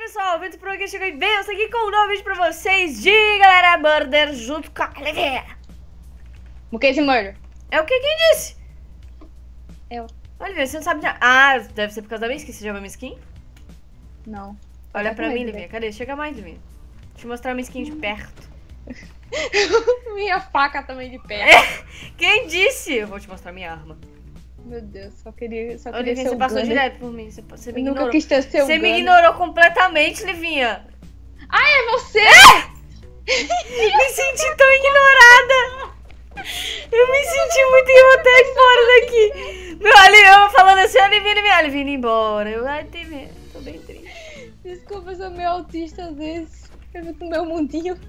pessoal, o Vitor Pro aqui chegou e bem, eu tô aqui com um novo vídeo pra vocês de Galera Murder junto com a Olivinha. O que é esse murder? É o que quem disse? Eu. Olivinha, você não sabe de nada. Ah, deve ser por causa da minha skin, você já viu a minha skin? Não. Olha pra mim, Olivinha, cadê? Chega mais, Olivinha. Deixa eu mostrar a minha skin de perto. Minha faca também de perto. Quem disse? Eu vou te mostrar minha arma. Meu Deus, só queria Olivinha, ser você o passou gunner. direto por mim, você me Eu nunca ignorou. quis ter seu Você me gunner. ignorou completamente, Livinha. Ah, é você? Me senti tão ignorada. Eu me senti muito e eu vou até ir embora daqui. Meu, eu falando assim, Livinha indo embora. Eu, ai, tô bem triste. Desculpa, eu sou meio autista às vezes. Eu fico no meu mundinho.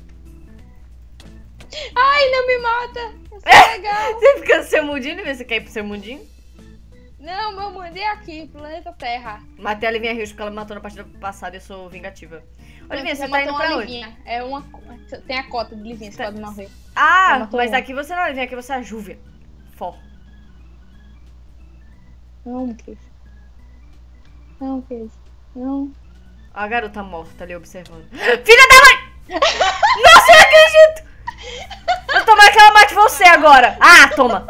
Ai, não me mata. Eu sou legal. Você fica no seu mundinho, Livinha? Você quer ir pro seu mundinho? Não, meu mundo é aqui, planeta Terra. Matei a Livinha Rios porque ela me matou na partida passada e eu sou vingativa. Livinha, você Já tá indo matou pra uma onde? Livinha. É uma... Tem a cota de Livinha, você pode morrer. Ah, matou mas uma. aqui você não é Livinha, aqui você é a Júvia. Fó. Não, Cris. Não, Cris. Não. A garota morta ali observando. Filha da mãe! Nossa, eu não acredito! Eu tomara que ela mate você agora. Ah, toma.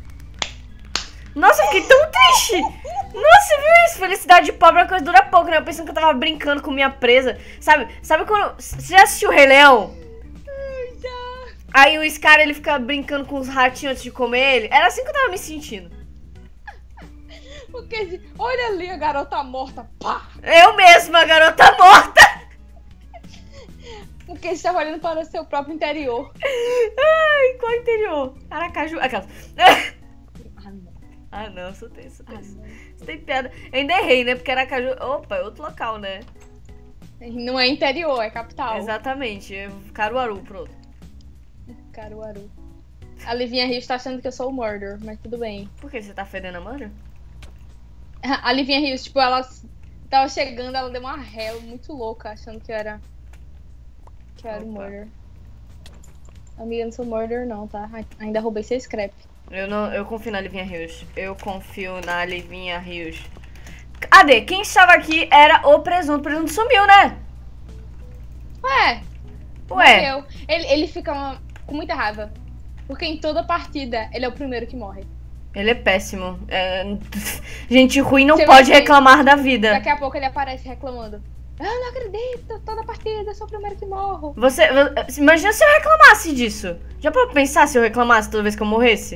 Nossa, eu fiquei tão triste. Nossa, viu isso? Felicidade de pobre é uma coisa que dura pouco, né? Eu pensando que eu tava brincando com minha presa. Sabe quando... Você já assistiu o Rei Leão? Já. Aí o Scar, ele fica brincando com os ratinhos antes de comer ele. Era assim que eu tava me sentindo. Porque, olha ali a garota morta. Pá! Eu mesma, a garota morta. Porque estava olhando para o seu próprio interior. Ai, qual interior? Aracaju. Aquela. Ah, não. Ah, não, só tem. Você tem piada. Eu ainda errei, né? Porque Aracaju. Opa, é outro local, né? Não é interior, é capital. Exatamente. Caruaru, pronto. Caruaru. A Livinha Rios tá achando que eu sou o murder, mas tudo bem. Por que você tá fedendo a manga? A Livinha Rios, tipo, ela tava chegando, ela deu uma ré muito louca, achando que eu era o murder. Amiga, não sou murder não, tá? Ainda roubei seu scrap. Eu confio na Livinha Rios. Eu confio na Livinha Rios. Cadê? Quem estava aqui era o presunto. O presunto sumiu, né? Ué. Morreu. Ele fica com muita raiva. Porque em toda partida, ele é o primeiro que morre. Ele é péssimo. Gente ruim não Você pode vai ver. reclamar da vida. Daqui a pouco ele aparece reclamando. Eu não acredito, toda partida eu sou o primeiro que morro. Imagina se eu reclamasse disso. Já pra pensar se eu reclamasse toda vez que eu morresse?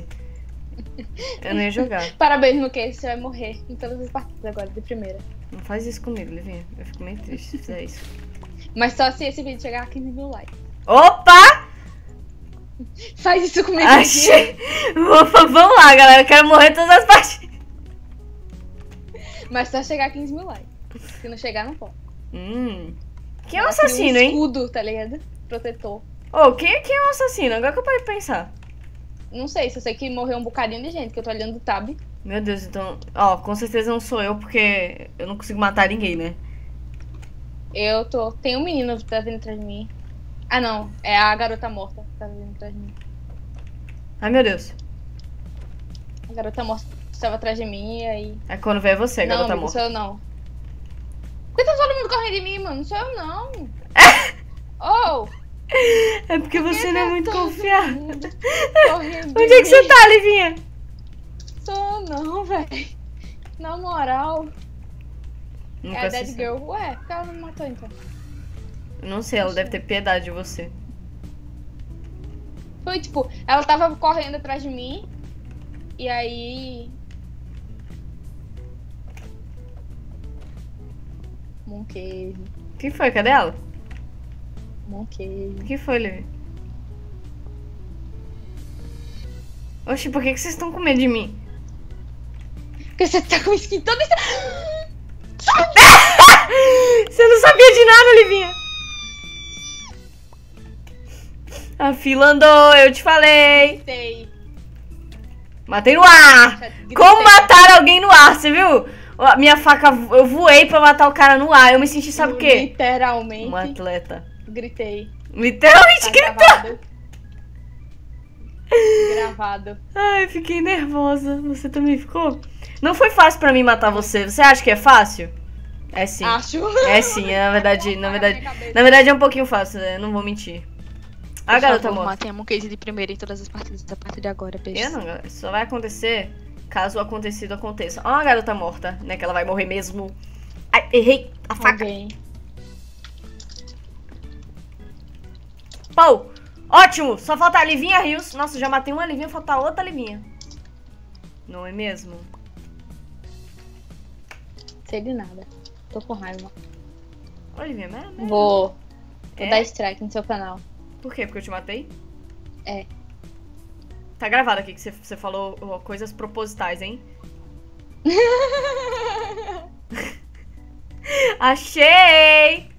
Eu não ia jogar. Parabéns, Luque, você vai morrer em todas as partidas agora, de primeira. Não faz isso comigo, Livinha. Eu fico meio triste se fizer isso. Mas só se esse vídeo chegar a 15 mil likes. Opa! Faz isso comigo. Achei. Vamos lá, galera. Eu quero morrer todas as partidas. Mas só chegar a 15 mil likes. Se não chegar, não pode. Quem é o Ela cria assassino, um hein? escudo, tá ligado? Protetor. Quem é o assassino? Agora que eu parei de pensar. Não sei, só sei que morreu um bocadinho de gente, que eu tô olhando o tab. Meu Deus, então... com certeza não sou eu, porque eu não consigo matar ninguém, né? Tem um menino que tá vindo atrás de mim. Ah, não. É a garota morta que tá vindo atrás de mim. Ai, meu Deus. A garota morta estava atrás de mim e aí... É quando vem você, não, garota amigo, morta. sou eu não. Por que tá todo mundo correndo de mim, mano? Não sou eu, não. Oh! É porque você não é muito confiável. Correndo Onde é que você tá, Livinha? Sou não, velho. Na moral. Nunca É a Dead assisti. Girl. Ué, por que ela não me matou então? Não sei, ela deve ter piedade de você. Foi tipo, ela tava correndo atrás de mim. E aí. Monkey. O que foi? Cadê ela? Monkey. O que foi, Livinha? Oxi, por que vocês estão com medo de mim? Porque você tá com skin toda. Você não sabia de nada, Livinha. A fila andou, eu te falei. Sei. Matei no ar. Gritei. Como matar alguém no ar, você viu? A minha faca, eu voei pra matar o cara no ar. Eu me senti, sabe o quê? Literalmente. Um atleta. Gritei. Literalmente Tá gritou. gravado. Gravado. Ai, fiquei nervosa. Você também ficou? Não foi fácil pra mim matar você. Você acha que é fácil? É sim. Acho. É sim, na verdade é um pouquinho fácil, né? Não vou mentir. A garota morta. Matem a Mooncase de primeira em todas as partidas a partir de agora, beijo. Eu não, galera. Isso só vai acontecer caso o acontecido aconteça. Ó a garota morta, né? Que ela vai morrer mesmo. Ai, errei a faca. Alguém. Pô, ótimo. Só falta a Livinha Rios. Nossa, já matei uma Livinha, falta outra Livinha. Não é mesmo? Sei de nada. Tô com raiva. Ô, Livinha, mas... Vou É? dar strike no seu canal. Por quê? Porque eu te matei? É. Tá gravado aqui que você falou coisas propositais, hein? Achei!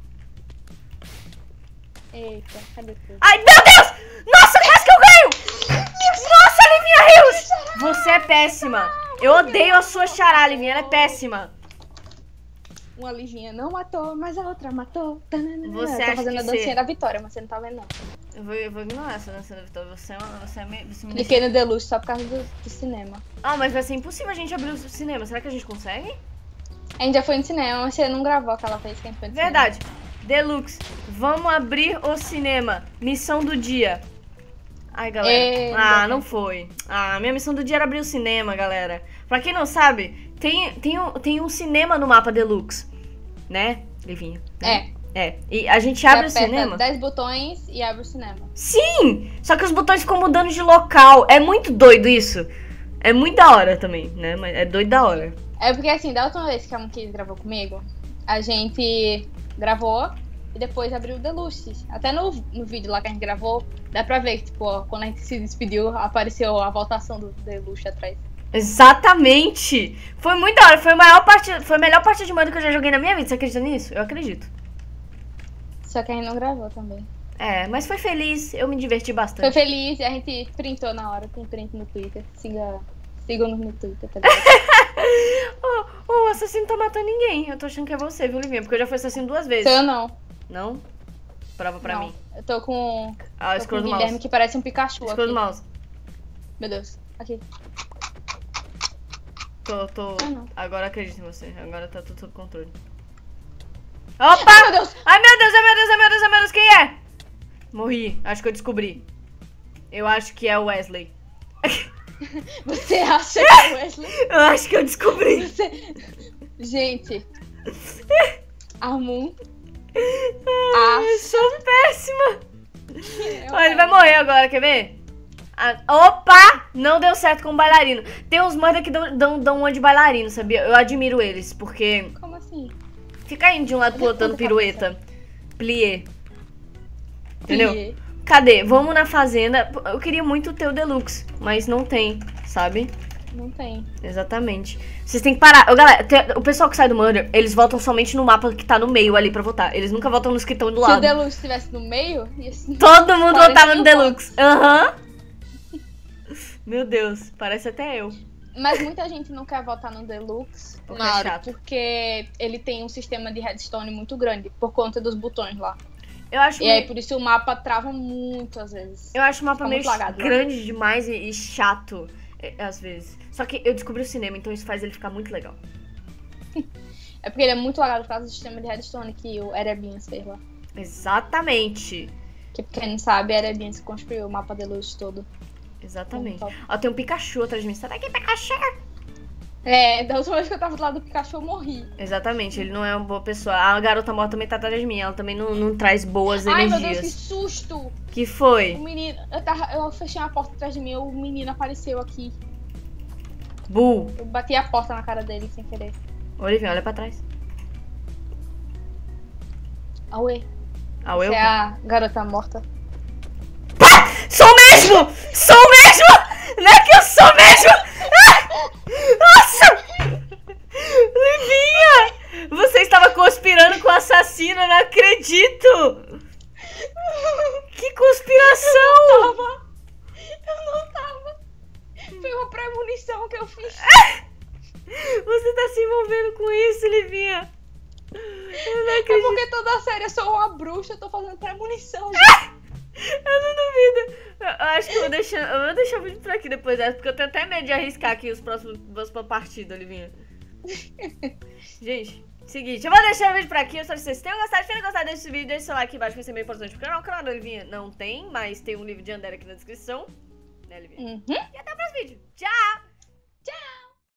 Eita, cadê tu? Ai, meu Deus! Nossa, quase que eu ganho! Nossa, Livinha Rios! Você é péssima. Eu odeio a sua xará, Livinha. Ela é péssima. Uma Livinha não matou, mas a outra matou. Tananana. Você Eu tô acha fazendo que a dancinha você- da vitória, mas você não tá vendo, não. Eu vou ignorar essa dança da Vitória. Você é meio... Você me... Cliquei no Deluxe só por causa do cinema. Ah, mas vai ser impossível a gente abrir o cinema. Será que a gente consegue? A gente já foi no cinema, mas você não gravou aquela vez que a gente foi no cinema. Verdade. Deluxe, vamos abrir o cinema. Missão do dia. Ai, galera. Ah, não foi. Ah, minha missão do dia era abrir o cinema, galera. Pra quem não sabe, tem um cinema no mapa Deluxe. Né, Livinha? É. É. E a gente abre o Você aperta cinema. 10 botões e abre o cinema. Sim! Só que os botões ficam mudando de local. É muito doido isso. É muito da hora também, né? Mas é doido da hora. É porque assim, da última vez que a Moonkiss gravou comigo, a gente gravou e depois abriu o Deluxe. Até no vídeo lá que a gente gravou, dá pra ver que, tipo, ó, quando a gente se despediu, apareceu a votação do Deluxe atrás. Exatamente! Foi muito da hora. Foi a melhor partida de modo que eu já joguei na minha vida. Você acredita nisso? Eu acredito. Só que a gente não gravou também. É, mas foi feliz. Eu me diverti Foi bastante. feliz e a gente printou na hora. Tem print no Twitter. Sigam no Twitter, tá ligado? O assassino tá matando ninguém. Eu tô achando que é você, viu, Livinha? Porque eu já fui assassino 2 vezes. Sou eu não. Não? Prova pra não. mim. Eu tô com, Ah, o tô com escuro o do Guilherme mouse. que parece um Pikachu Escuro aqui. do mouse. Meu Deus. Aqui. Tô. Ah, não. Agora acredito em você. Agora tá tudo sob controle. Opa! Ai, meu Deus! Ai, meu Deus, ai, meu Deus, ai, meu Deus, ai, meu Deus, quem é? Morri. Acho que eu descobri. Eu acho que é o Wesley. Você acha que é o Wesley? Eu acho que eu descobri. Você... Gente. A Moon. Eu sou péssima. Eu Ó, ele vai morrer agora, quer ver? Ah, opa! Não deu certo com o bailarino. Tem uns manda que dão uma de bailarino, sabia? Eu admiro eles, porque Como assim? fica indo de um lado pro outro dando pirueta. Plié. Entendeu? Plié. Cadê? Vamos na fazenda. Eu queria muito ter o Deluxe, mas não tem, sabe? Não tem. Exatamente. Vocês têm que parar. Ô, galera, o pessoal que sai do Murder, eles votam somente no mapa que tá no meio ali pra votar. Eles nunca votam nos que estão do Se o lado. Deluxe estivesse no meio, ia ser... Todo mundo 40 votava no mil Deluxe. Aham. Meu Deus, parece até eu. Mas muita gente não quer votar no Deluxe. Porque é chato. Porque ele tem um sistema de redstone muito grande, por conta dos botões lá. Eu acho, E aí, por isso, o mapa trava muito, às vezes. eu acho o mapa Fica meio muito lagado, né? grande demais e chato, às vezes. Só que eu descobri o cinema, então isso faz ele ficar muito legal. É porque ele é muito lagado por causa do sistema de redstone que o Erebians fez lá. Exatamente. Que pra quem não sabe, Erebians construiu o mapa Deluxe todo. Exatamente. Top. Ó, tem um Pikachu atrás de mim. Sai daqui, Pikachu! É, da última vez que eu tava do lado do Pikachu, eu morri. Exatamente, ele não é uma boa pessoa. A garota morta também tá atrás de mim. Ela também não traz boas Ai, meu energias. Deus, que susto! Que O foi? menino... Eu fechei uma porta atrás de mim, o menino apareceu aqui. Bu. Eu bati a porta na cara dele sem querer. Olivia, olha pra trás. Auê, Ah, você eu? é a garota morta. Sou mesmo! Sou mesmo! Não é que eu sou mesmo! Ah! Nossa! Livinha! Você estava conspirando com o assassino, eu não acredito! Que conspiração! Eu não tava. Foi uma premonição que eu fiz. Você tá se envolvendo com isso, Livinha! Eu não É acredito! porque toda série eu sou uma bruxa, eu tô fazendo premonição, gente. Eu não duvido! Eu acho que eu vou deixar o vídeo por aqui depois dessa, porque eu tenho até medo de arriscar aqui as próximas partidas, Livinha. Gente, Seguinte, eu vou deixar o vídeo por aqui. Eu espero que vocês tenham gostado. Se tenham gostado desse vídeo, deixa o like aqui embaixo, vai ser bem importante pro canal. O canal da Livinha não tem, mas tem um livro de Andere aqui na descrição. Né, Livinha? E até o próximo vídeo. Tchau!